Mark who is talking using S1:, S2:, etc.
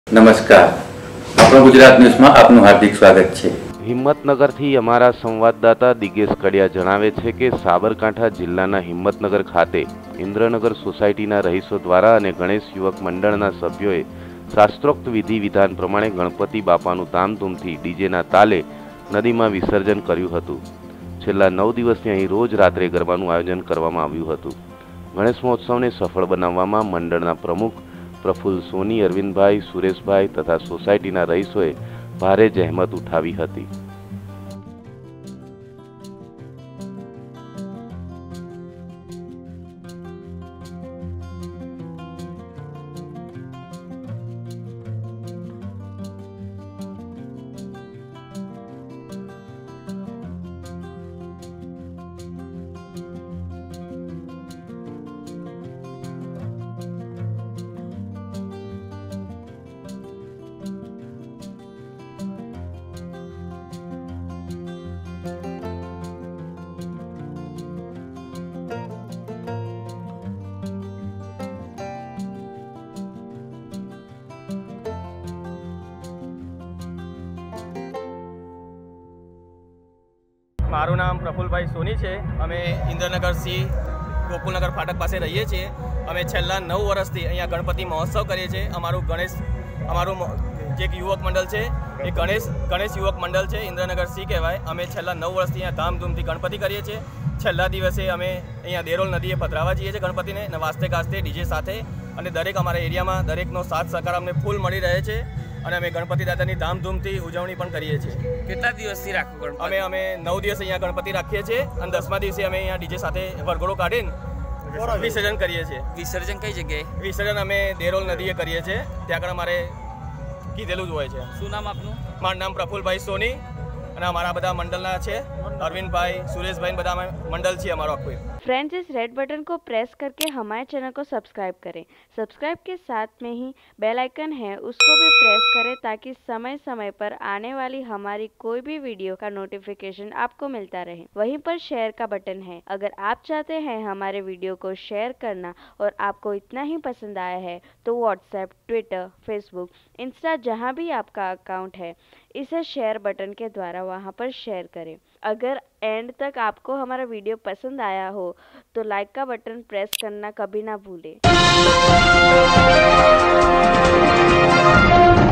S1: નમસ્કાર, આપણો ગુજરાત ન્યૂઝમાં આપનું હાર્દિક સ્વાગત છે।
S2: હિંમતનગરથી અમારા સંવાદદાતા દિગેશ કડિયા જણાવે છે કે સાબરકાંઠા જિલ્લાના હિંમતનગર ખાતે ઇન્દ્રનગર સોસાયટીના રહીશો દ્વારા અને ગણેશ યુવક મંડળના સભ્યોએ શાસ્ત્રોક્ત વિધિ વિધાન પ્રમાણે ગણપતિ બાપાનું ધામધૂમથી ડીજેના તાલે નદીમાં વિસર્જન કર્યું હતું। છેલ્લા 9 દિવસથી અહીં રોજ રાત્રે ગરબાનું આયોજન કરવામાં આવ્યું હતું। ગણેશ મહોત્સવને સફળ બનાવવામાં મંડળના પ્રમુખ પ્રફુલ્લ સોની, અરવિંદભાઈ, સુરેશભાઈ તથા સોસાયટીના રહીશોએ ભારે જહેમત ઉઠાવી હતી।
S3: મારું નામ પ્રફુલ્લભાઈ સોની છે। અમે ઇન્દ્રનગર સી ગોકુલનગર ફાટક પાસે રહીએ છીએ। અમે છેલ્લા 9 વર્ષથી અહીંયા ગણપતિ મહોત્સવ કરીએ છીએ। અમારું જે યુવક મંડળ છે એ ગણેશ યુવક મંડળ છે, ઇન્દ્રનગર સી કહેવાય। અમે છેલ્લા 9 વર્ષથી અહીંયા ધામધૂમથી ગણપતિ કરીએ છીએ। છેલ્લા દિવસે અમે અહીંયા દેરોલ નદીએ પધરાવા જઈએ છીએ ગણપતિને, અને વાસ્તે ગાસ્તે ડીજે સાથે, અને દરેક અમારા એરિયામાં દરેકનો સાથ સહકાર અમને ફૂલ મળી રહે છે, અને અમે ગણપતિ દાદાની ધામધૂમથી ઉજવણી પણ કરીએ છીએ।
S4: કેટલા દિવસથી રાખો ગણપતિ?
S3: અમે 9 દિવસ અહીંયા ગણપતિ રાખીએ છીએ, અને 10મા દિવસે અમે અહીંયા ડીજે સાથે વરઘોડો કાઢીને વિસર્જન કરીએ છીએ।
S4: વિસર્જન કઈ જગ્યાએ?
S3: વિસર્જન અમે દેરોલ નદીએ કરીએ છીએ, ત્યાં આગળ અમારે કીધેલું જ હોય છે।
S4: શું નામ આપનું?
S3: મારું નામ પ્રફુલ્લભાઈ સોની, અને અમારા બધા મંડળના છે अरविंद सुरेश भाई बता मंडल छी हमारा आपको।
S5: फ्रेंड्स, इस रेड बटन को प्रेस करके हमारे चैनल को सब्सक्राइब करें। सब्सक्राइब के साथ में ही बेल आइकन है, उसको भी प्रेस करें ताकि समय समय पर आने वाली हमारी कोई भी वीडियो का नोटिफिकेशन आपको मिलता रहे। वहीं पर शेयर का बटन है, अगर आप चाहते हैं हमारे वीडियो को शेयर करना और आपको इतना ही पसंद आया है तो व्हाट्सएप, ट्विटर, फेसबुक, इंस्टा जहाँ भी आपका अकाउंट है, इसे शेयर बटन के द्वारा वहाँ पर शेयर करें। अगर एंड तक आपको हमारा वीडियो पसंद आया हो तो लाइक का बटन प्रेस करना कभी ना भूलें।